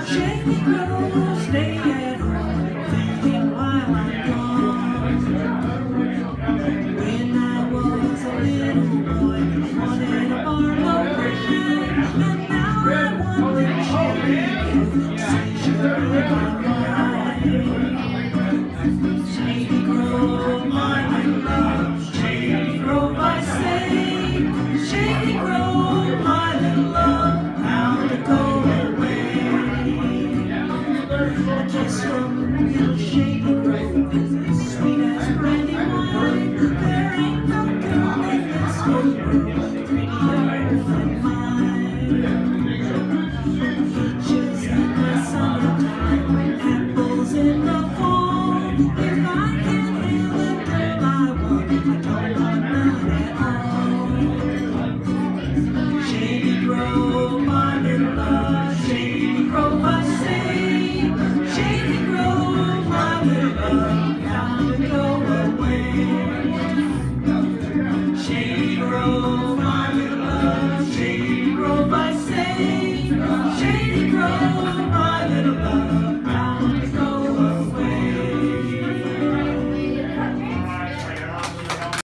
Shady Grove, stay at home, thinking while I'm gone. When I was a little boy, wanted a Barlow friend, and now I want the Shady Grove, seizure in my mind. Shady Grove, my little love, Shady Grove, I say. Shady Grove, my little love, how to go away. A kiss from little Shady Grove is as sweet as brandy wine. There ain't no girl in this whole world prettier than mine. Peaches in the summertime, apples in the fall. If I can't have the girl I want, I don't want none at all. Shady Grove, my little love, Shady Grove, I say. Shady Grove, my little love, how to go